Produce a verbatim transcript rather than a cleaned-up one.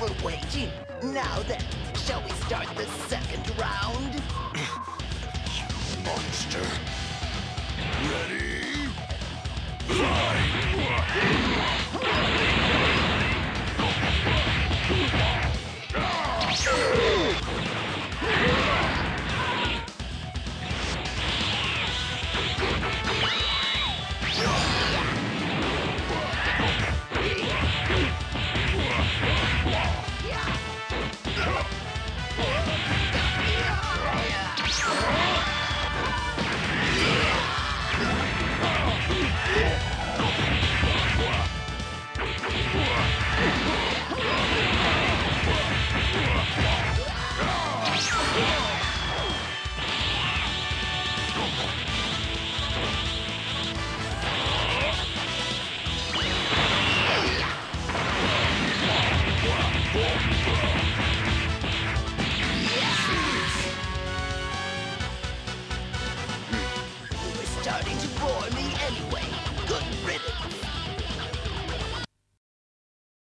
for waiting. Now then, shall we start the second round? Monster. Ready? Fight! Starting to bore me anyway. Good riddance.